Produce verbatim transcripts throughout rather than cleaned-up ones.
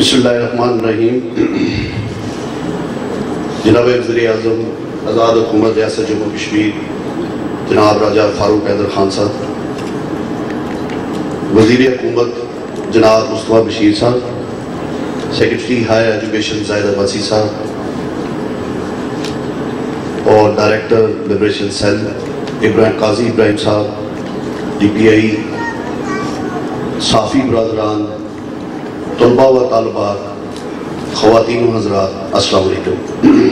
بسم اللہ الرحمن الرحیم. جناب وزیر اعظم آزاد حکومت ریاست جموں کشمیر جناب راجہ فاروق حیدر خان صاحب، وزیر حکومت جناب مصطفیٰ بشیر صاحب، secretary higher education Zahid Abbasi صاحب اور ڈائریکٹر لبریشن سیل ابراہیم قاضی ابراہیم صاحب، ڈی پی آئی، صحافی برادران، طلباء و طالبات، خواتین و حضرات، السلام علیکم.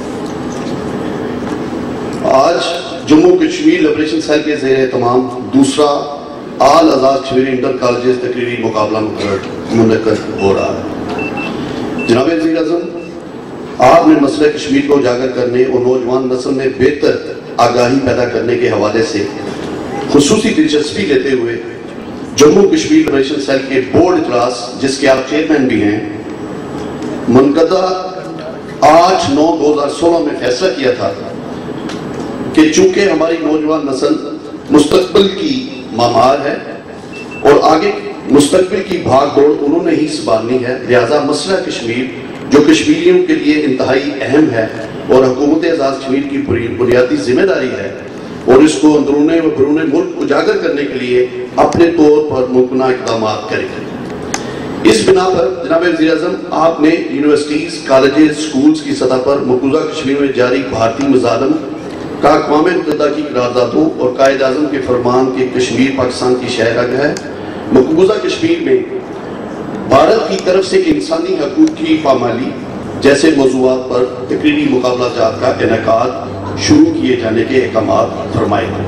آج جموں کشمیر لبریشن سیل کے زیر اہتمام دوسرا all Azad Kashmir inter colleges تقریری مقابلہ منعقد ہو رہا ہے. جناب وزیر اعظم، آپ نے مسئلہ کشمیر کو اجاگر کرنے اور نوجوان نسل میں بہتر آگاہی پیدا کرنے کے حوالے سے خصوصی دلچسپی لیتے ہوئے جموں کشمیر لبریشن سیل کے بورڈ اجلاس، جس کے آپ چیئرمین بھی ہیں، منعقدہ آٹھ نو دو ہزار سولہ میں فیصلہ کیا تھا کہ چونکہ ہماری نوجوان نسل مستقبل کی معمار ہے اور آگے مستقبل کی بھاگ دوڑ انہوں نے ہی سنبھالنی ہے، لہذا مسئلہ کشمیر جو کشمیریوں کے لیے انتہائی اہم ہے اور حکومت آزاد کشمیر کی بنیادی ذمہ داری ہے، اور اس کو اندرون و بیرون ملک اجاگر کرنے کے لیے اپنے طور پر ممکنہ اقدامات کریں. اس بنا پر جناب وزیر اعظم، آپ نے یونیورسٹیز، کالجز، سکولز کی سطح پر مقبوضہ کشمیر میں جاری بھارتی مظالم کا اقوام متحدہ کی قراردادوں اور قائد اعظم کے فرمان کے کشمیر پاکستان کی شہرگ ہے مقبوضہ کشمیر میں بھارت کی طرف سے انسانی حقوق کی پامالی جیسے موضوعات پر تقریری مقابلہ جات کا انعقاد شروع کیے جانے کے احکامات فرمائے گئے.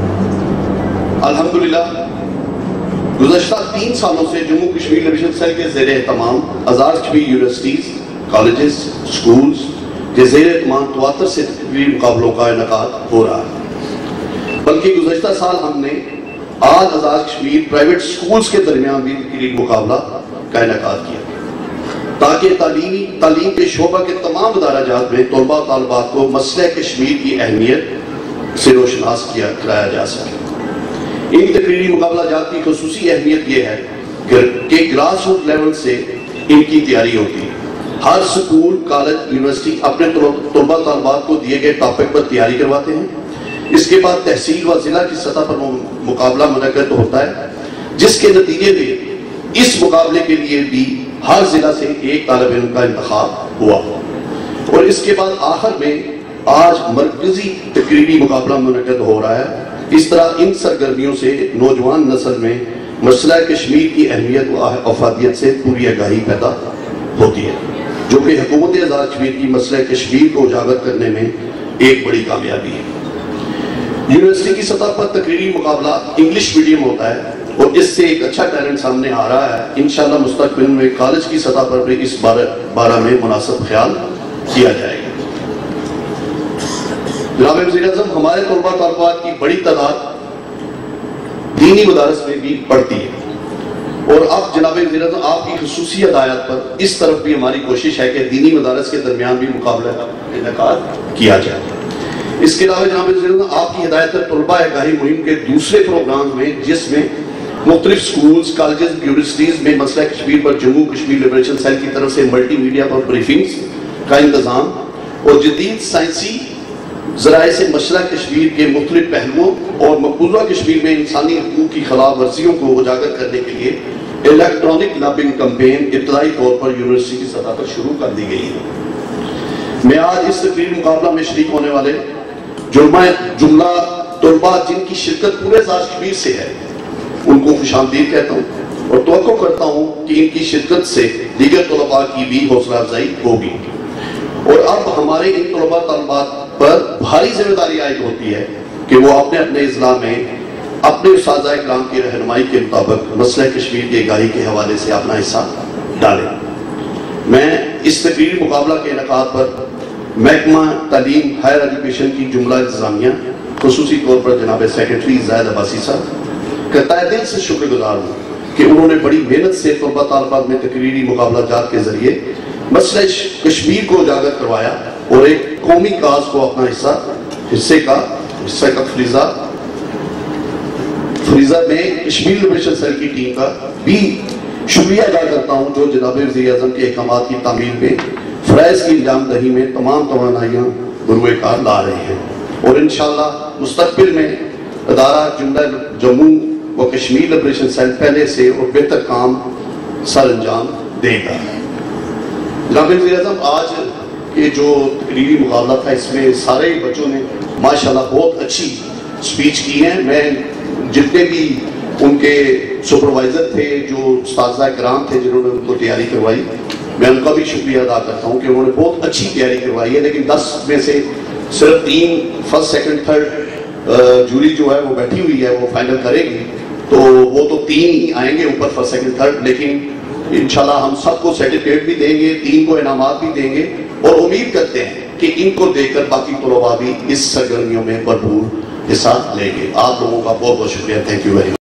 الحمدللہ گزشتہ تین سالوں سے جموں کشمیر لبریشن سیل کے زیر اہتمام Azad Kashmir universities, colleges, schools کے زیر اہتمام تواتر سے تقریری مقابلوں کا انعقاد ہو رہا ہے، بلکہ گزشتہ سال ہم نے آج آزاد کشمیر پرائیویٹ سکولز کے درمیان بھی تقریری مقابلہ کا انعقاد کیا تاکہ تعلیمی تعلیم کے شعبہ کے تمام ادارہ جات میں طلباء طالبات کو مسئلہ کشمیر کی اہمیت سے روشناس کیا کرایا جا سکے. ان تقریری مقابلہ جات کی خصوصی اہمیت یہ ہے کہ گراس روٹ لیول سے ان کی تیاری ہوتی ہے. ہر سکول، کالج، یونیورسٹی اپنے طلباء طالبات کو دیے گئے ٹاپک پر تیاری کرواتے ہیں. اس کے بعد تحصیل و ضلع کی سطح پر مقابلہ منعقد ہوتا ہے، جس کے نتیجے میں اس مقابلے کے لیے بھی ہر ضلع سے ایک طالب علم کا انتخاب ہوا، اور اس کے بعد آخر میں آج مرکزی تقریری مقابلہ منعقد ہو رہا ہے. اس طرح ان سرگرمیوں سے نوجوان نسل میں مسئلہ کشمیر کی اہمیت و افادیت سے پوری آگاہی پیدا ہوتی ہے، جو کہ حکومت آزاد کشمیر کی مسئلہ کشمیر کو اجاگر کرنے میں ایک بڑی کامیابی ہے. یونیورسٹی کی سطح پر تقریری مقابلہ انگلش میڈیم ہوتا ہے اور اس سے ایک اچھا ٹیلنٹ سامنے آ رہا ہے. انشاءاللہ مستقبل میں کالج کی سطح پر بھی اس بارہ میں مناسب خیال کیا جائے گا. جناب وزیر اعظم، ہمارے طلباء طالبات کی بڑی تعداد دینی مدارس میں بھی پڑھتی ہے، اور اب جناب وزیر اعظم آپ کی خصوصی ہدایات پر اس طرف بھی ہماری کوشش ہے کہ دینی مدارس کے درمیان بھی مقابلہ کا انعقاد کیا جائے. اس کے علاوہ جناب وزیر اعظم، آپ کی ہدایت پر طلباء آگاہی مہم کے دوسرے پروگرام میں، جس میں مختلف سکولز، کالجز، یونیورسٹیز میں مسئلہ کشمیر پر جموں کشمیر لبریشن سیل کی طرف سے ملٹی میڈیا پر بریفنگز کا انتظام اور جدید سائنسی ذرائع سے مسئلہ کشمیر کے مختلف پہلوؤں اور مقبوضہ کشمیر میں انسانی حقوق کی خلاف ورزیوں کو اجاگر کرنے کے لیے الیکٹرانک لابنگ کمپین ابتدائی طور پر یونیورسٹی کی سطح پر شروع کر دی گئی ہے. میں آج اس تقریری مقابلہ میں شریک ہونے والے جملہ طلباء جن کی شرکت پورے آزاد کشمیر سے ہے ان کو خوش آمدید کہتا ہوں، اور توقع کرتا ہوں کہ ان کی شرکت سے دیگر طلباء کی بھی حوصلہ افزائی ہوگی. اور اب ہمارے ان طلباء طالبات پر بھاری ذمہ داری عائد ہوتی ہے کہ وہ اپنے اپنے اضلاع میں اپنے اساتذہ کرام کی رہنمائی کے مطابق مسئلہ کشمیر کی آگاہی کے حوالے سے اپنا حصہ ڈالیں. میں اس تقریری مقابلہ کے انعقاد پر محکمہ تعلیم ہائر ایجوکیشن کی جملہ انتظامیہ، خصوصی طور پر جناب سیکرٹری زاہد عباسی صاحب کا تہ دل سے شکر گزار ہوں کہ انہوں نے بڑی محنت سے طلباء طالبات میں تقریری مقابلہ جات کے ذریعے مسئلہ کشمیر کو اجاگر کروایا اور ایک قومی کاز کو اپنا حصہ حصے کا حصہ کا فریضہ فریضہ میں کشمیر لبریشن سیل کی ٹیم کا بھی شکریہ ادا کرتا ہوں جو جناب وزیر اعظم کے احکامات کی تعمیل میں فرائض کی انجام دہی میں تمام توانائیاں بروئے کار لا رہے ہیں، اور انشاءاللہ مستقبل میں ادارہ جملہ جموں و کشمیر لبریشن سیل پہلے سے اور بہتر کام سر انجام دے گا۔ جناب وزیر اعظم، آج کے جو تقریری مقابلہ تھا اس میں سارے بچوں نے ماشاءاللہ بہت اچھی سپیچ کی ہیں۔ میں جتنے بھی ان کے سپروائزر تھے، جو اساتذہ کرام تھے جنہوں نے ان کو تیاری کروائی، میں ان کا بھی شکریہ ادا کرتا ہوں کہ انہوں نے بہت اچھی تیاری کروائی ہے، لیکن دس میں سے صرف تین فرسٹ سیکنڈ تھرڈ جوری جو ہے وہ بیٹھی ہوئی ہے، وہ فائنل کرے گی، تو وہ تو تین ہی آئیں گے اوپر فرسٹ سیکنڈ تھرڈ، لیکن انشاءاللہ ہم سب کو سرٹیفکیٹ بھی دیں گے، تین کو انعامات بھی دیں گے، اور امید کرتے ہیں کہ ان کو دیکھ کر باقی طلباء بھی اس سرگرمیوں میں بھرپور حصہ لیں گے۔ آپ لوگوں کا بہت بہت شکریہ، تھینک یو ویری مچ۔